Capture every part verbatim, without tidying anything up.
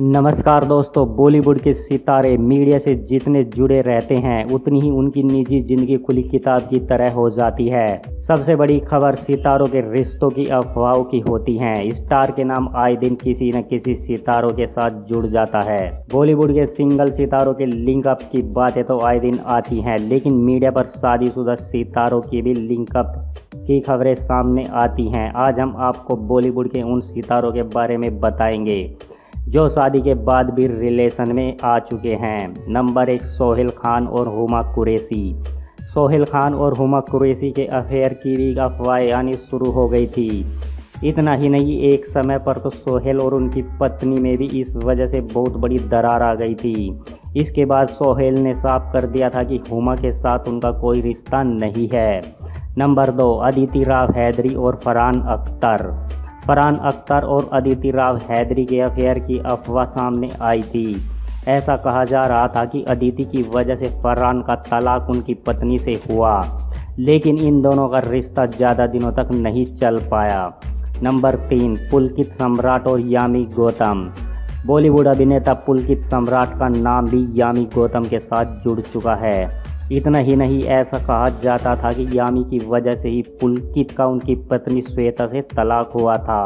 नमस्कार दोस्तों। बॉलीवुड के सितारे मीडिया से जितने जुड़े रहते हैं उतनी ही उनकी निजी जिंदगी खुली किताब की तरह हो जाती है। सबसे बड़ी खबर सितारों के रिश्तों की अफवाहों की होती हैं। स्टार के नाम आए दिन किसी न किसी सितारों के साथ जुड़ जाता है। बॉलीवुड के सिंगल सितारों के लिंकअप की बातें तो आए दिन आती हैं, लेकिन मीडिया पर शादीशुदा सितारों की भी लिंकअप की खबरें सामने आती हैं। आज हम आपको बॉलीवुड के उन सितारों के बारे में बताएंगे जो शादी के बाद भी रिलेशन में आ चुके हैं। नंबर एक, सोहेल खान और हुमा कुरैशी। सोहेल खान और हुमा कुरैशी के अफेयर की भी अफवाहें आनी शुरू हो गई थी। इतना ही नहीं, एक समय पर तो सोहेल और उनकी पत्नी में भी इस वजह से बहुत बड़ी दरार आ गई थी। इसके बाद सोहेल ने साफ कर दिया था कि हुमा के साथ उनका कोई रिश्ता नहीं है। नंबर दो, अदिति राव हैदरी और फरहान अख्तर। फरहान अख्तर और अदिति राव हैदरी के अफेयर की अफवाह सामने आई थी। ऐसा कहा जा रहा था कि अदिति की वजह से फरहान का तलाक उनकी पत्नी से हुआ, लेकिन इन दोनों का रिश्ता ज़्यादा दिनों तक नहीं चल पाया। नंबर तीन, पुलकित सम्राट और यामी गौतम। बॉलीवुड अभिनेता पुलकित सम्राट का नाम भी यामी गौतम के साथ जुड़ चुका है। इतना ही नहीं, ऐसा कहा जाता था कि यामी की वजह से ही पुलकित का उनकी पत्नी श्वेता से तलाक हुआ था।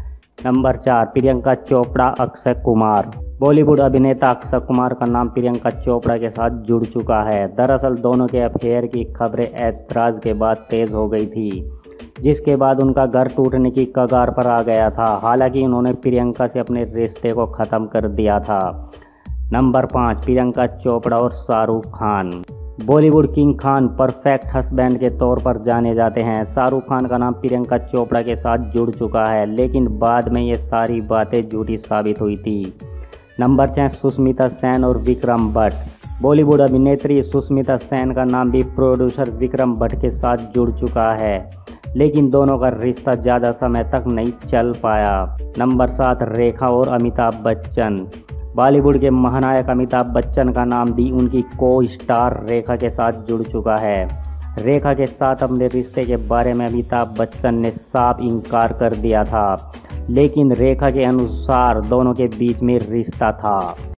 नंबर चार, प्रियंका चोपड़ा अक्षय कुमार। बॉलीवुड अभिनेता अक्षय कुमार का नाम प्रियंका चोपड़ा के साथ जुड़ चुका है। दरअसल दोनों के अफेयर की खबरें ऐतराज़ के बाद तेज़ हो गई थी, जिसके बाद उनका घर टूटने की कगार पर आ गया था। हालांकि उन्होंने प्रियंका से अपने रिश्ते को ख़त्म कर दिया था। नंबर पाँच, प्रियंका चोपड़ा और Shahrukh Khan. Bollywood king Khan perfect husband के तौर पर जाने जाते हैं। शाहरुख खान का नाम प्रियंका चोपड़ा के साथ जुड़ चुका है, लेकिन बाद में ये सारी बातें झूठी साबित हुई थी। नंबर छः, सुष्मिता सेन और विक्रम भट्ट। बॉलीवुड अभिनेत्री सुष्मिता सेन का नाम भी प्रोड्यूसर विक्रम भट्ट के साथ जुड़ चुका है, लेकिन दोनों का रिश्ता ज़्यादा समय तक नहीं चल पाया। नंबर सात, रेखा और अमिताभ बच्चन। बॉलीवुड के महानायक अमिताभ बच्चन का नाम भी उनकी को स्टार रेखा के साथ जुड़ चुका है। रेखा के साथ अपने रिश्ते के बारे में अमिताभ बच्चन ने साफ इनकार कर दिया था, लेकिन रेखा के अनुसार दोनों के बीच में रिश्ता था।